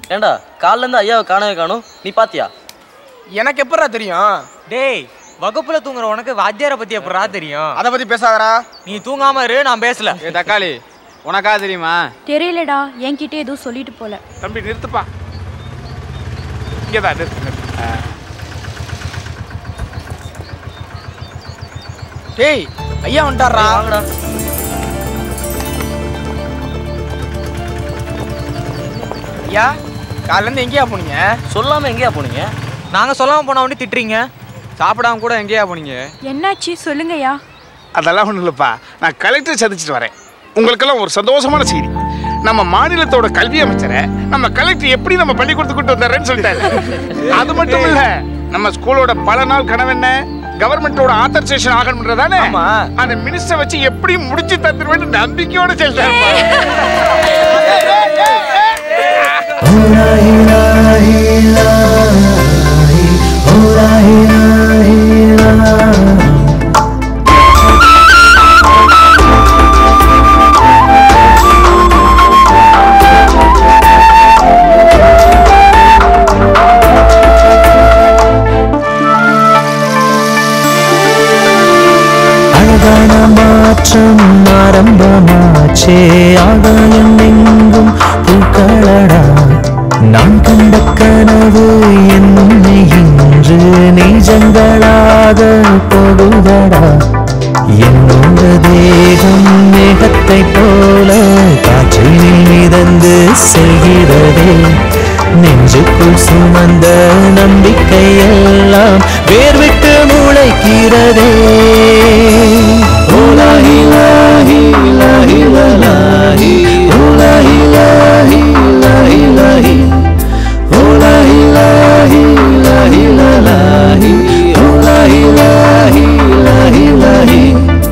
ஏண்டா காலைல இருந்து ஐயாவை காணவே காணும், நீ பாத்தியா? எனக்கு எப்படா தெரியும்? டேய், வகுப்புல தூங்குற உனக்கு வாத்தியாரை பத்தி எப்படா தெரியும்? அதை பத்தி பேசாதடா. நீ தூங்காம இரு, நான் பேசல. தக்காளி உனக்கா தெரியுமா? தெரியலடா, என்கிட்ட எதுவும் சொல்லிட்டு போல. தம்பி நிறுத்துப்பா, இங்கதான் நிறுத்து. டேய் ஐயா வந்துட்டாரா? வாங்கடா. ஐயா காலைல இருந்து எங்கேயா போனீங்க? சொல்லாம எங்கேயா போனீங்க? நாங்க சொல்லாம போன உடனே திட்டுறீங்க. சாப்பிடாம கூட எங்கேயா போனீங்க? என்னாச்சு சொல்லுங்கய்யா. அதெல்லாம் ஒன்றும் இல்லைப்பா, நான் கலெக்டர் சந்திச்சுட்டு வரேன். உங்களுக்கெல்லாம் ஒரு சந்தோஷமான செய்தி. நம்ம மாநிலத்தோட கல்வி அமைச்சரை நம்ம கலெக்டர் எப்படி நம்ம பள்ளிக்கூடத்துக்கு கூட்டு வந்தாருன்னு சொல்லிட்டாரு. அது மட்டும் இல்ல, நம்ம ஸ்கூலோட பல நாள் கனவு என்ன? கவர்மெண்டோட ஆத்தரைசேஷன் ஆகணும்ன்றதானே. அந்த மினிஸ்டர் வச்சு எப்படி முடிச்சு தந்துருவேன்னு நம்பிக்கையோட சொல்றாரு. மாற்றம் ஆரம்பமாச்சே, ஆகாயம் எங்கும் பூக்களடா. நான் கண்ட கனவு என்னும் இன்று நிஜங்களாக போகுதடா. என்னோட தேகம் மேகத்தை போல காற்றில் மிதந்து செல்கிறதே. நெஞ்சுக்குள் சுமந்த நம்பிக்கை எல்லாம் வேர்விட்டு முளைக்கிறதே. ஓலாஹி லாஹி லாஹி லாஹி ஓலாஹி லாஹி லாஹி லாஹி ஓலாஹி லாஹி லாஹி லாஹி ஓலாஹி லாஹி லாஹி லாஹி.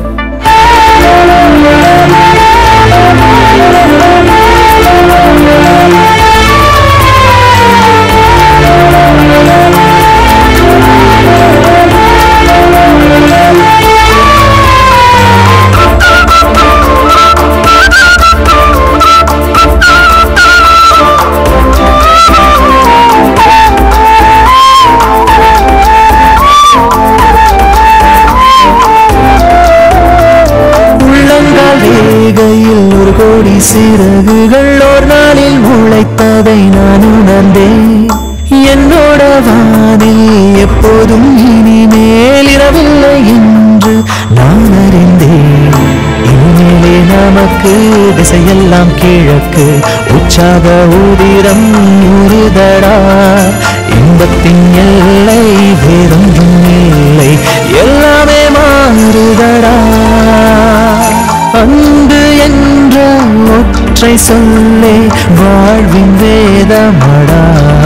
ஒரு கோடி சிறகுகள் ஒரு நாளில் முளைத்ததை நான் உணர்ந்தேன். என்னோட வானில் எப்போதும் இனிமேல் இரவில்லை என்று நான் அறிந்தேன். இனிமேலே நமக்கு திசையெல்லாம் கிழக்கு, உற்சாக ஊதிரம் ஊறுதடா. இன்பத்தின் எல்லை வேறொன்றும் இல்லை, எல்லாமே மாறுதடா. அன்பு என்ற ஒற்றை சொல்லே வாழ்வின் வேதமடா.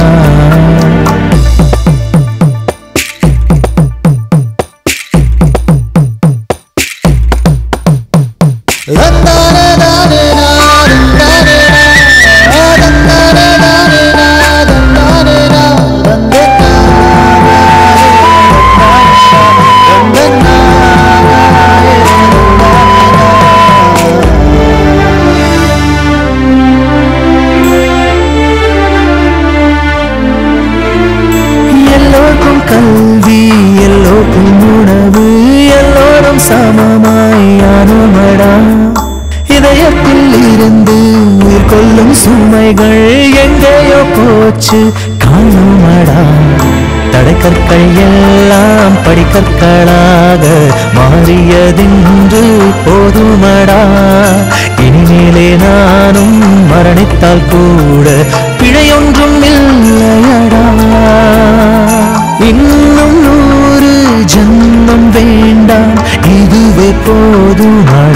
கல்வி எல்லோருக்கும் உணவு, எல்லோரும் சமமாயானுமடா. இதயத்தில் இருந்து உயிர் கொள்ளும் சுமைகள் எங்கேயோ போச்சு காணுமடா. தடைக்கற்கள் எல்லாம் படிக்கற்களாக மாறியதென்று போதுமடா. இனிமேலே நானும் மரணித்தால் கூட பிழையொன்றும் இல்லையடா. இன்னும் 100 ஜன்மம் வேண்டாம், இதுவே போதுமடா.